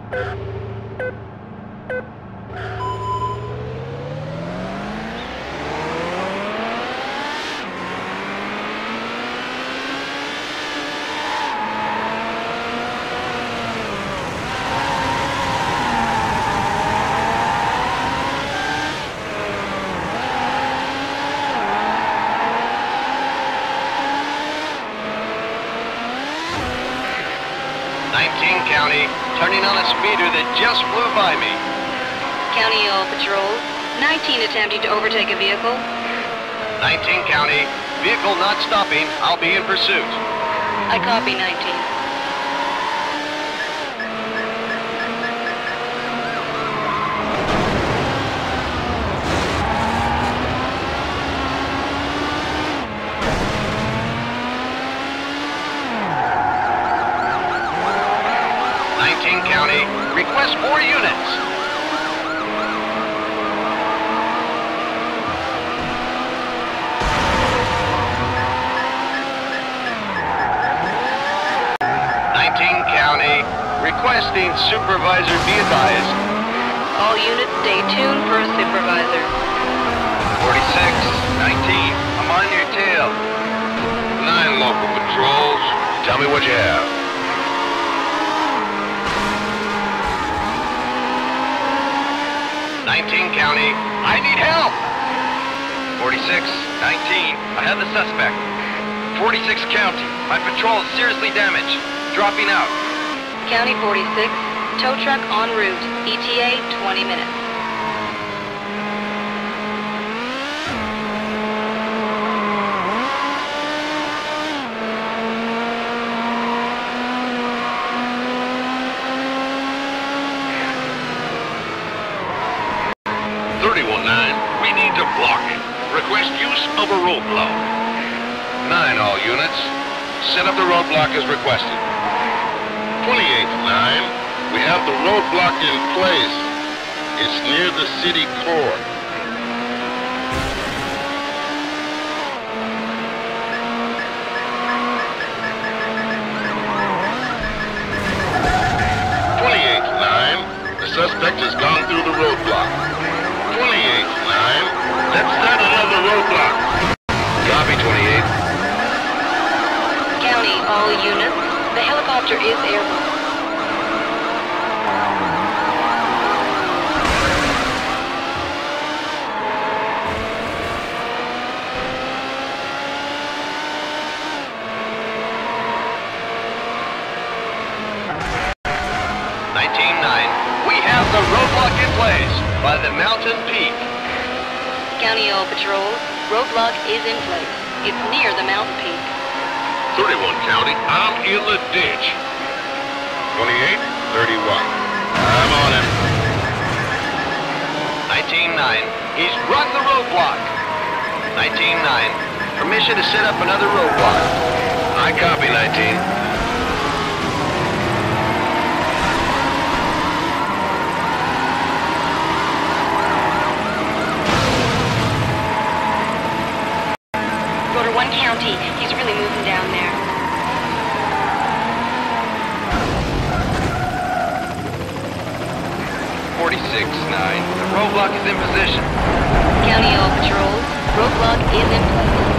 County, turning on a speeder that just flew by me. County All Patrols, 19 attempting to overtake a vehicle. 19 County, vehicle not stopping, I'll be in pursuit. I copy 19. County, request 4 units. County, requesting supervisor be advised. All units stay tuned for a supervisor. 46-19, I'm on your tail. 9 local patrols, tell me what you have. 19 County, I need help! 46-19, I have the suspect. 46 County, my patrol is seriously damaged. Dropping out. County 46, tow truck en route. ETA 20 minutes. We need to block it. Request use of a roadblock. 9 all units. Set up the roadblock as requested. 28-9. We have the roadblock in place. It's near the city core. The suspect has gone through the roadblock. 28-9. Let's start another roadblock. Copy, 28. County, all units. The helicopter is airborne. The roadblock in place by the mountain peak. County All Patrols, roadblock is in place. It's near the mountain peak. 31 County, I'm in the ditch. 28-31. I'm on him. 19-9, he's run the roadblock. 19-9, permission to set up another roadblock. I copy, 19. County, he's really moving down there. The roadblock is in position. County All Patrols, roadblock is in place.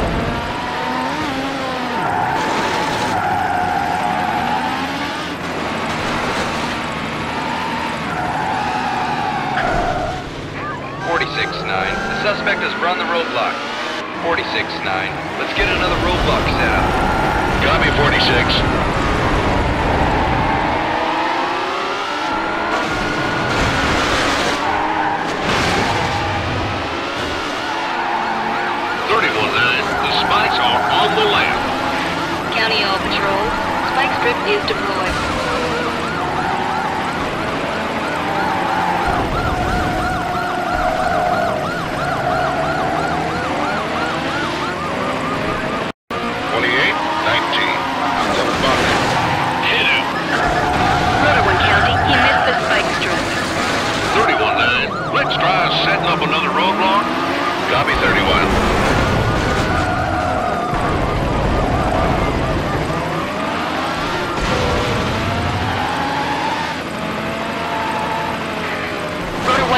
The suspect has run the roadblock. 46-9. Let's get another roadblock set up. Copy, 46. 31-9. The spikes are on the left. County All Patrols, spike strip is deployed. Let's try setting up another roadblock. Copy, 31.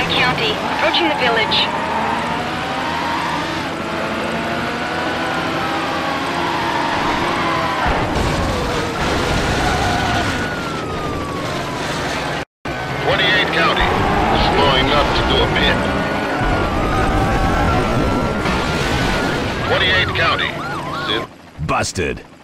County, approaching the village. County, slowing up to do a pit. 28 County, Busted.